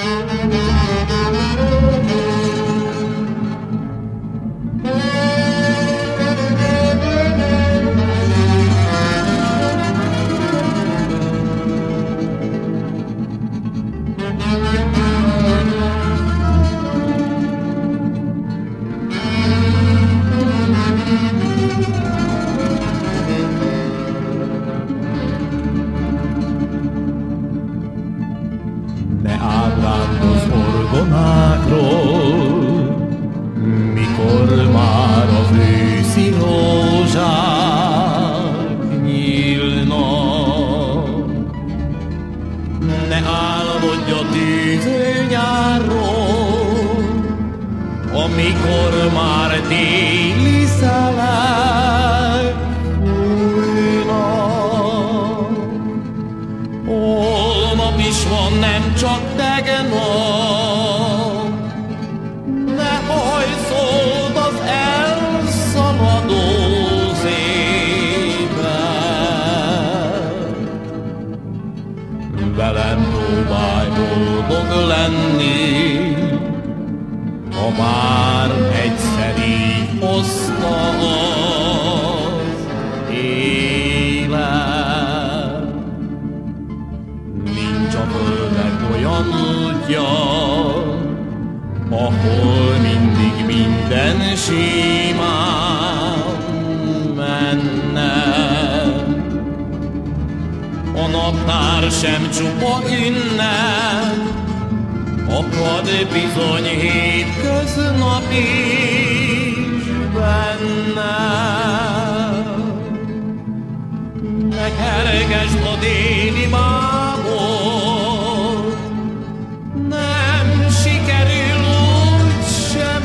Az orgonákról, mikor már az őszi rózsák nyílnak. Ne álmodj a tűző nyárról, amikor már téli szelek fújnak. Holnap is van, nem csak tegnap, ne hajszold az elszaladó szépen. Velem próbálj boldog lenni, ha már egyszer így hozta az élet. Nincs a földnek olyan útja, ahol mindig minden simán menne. A naptár sem csupa ünnep, akad bizony hétköznap is benne. Ne kergesd a déli bábot, nem sikerül úgy sem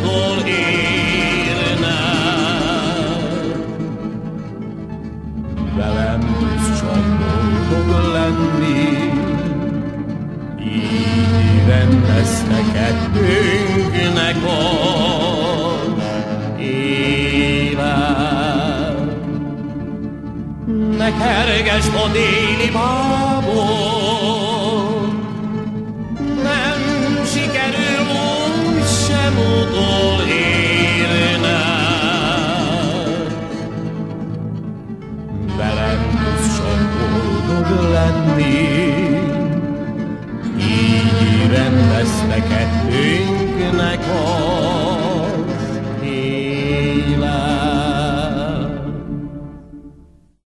utolérned. Velem tudsz csak boldog lenni, így rendezte kettőnknek az élet. Ne kergesd a déli bábot, nem sikerül úgy sem utol.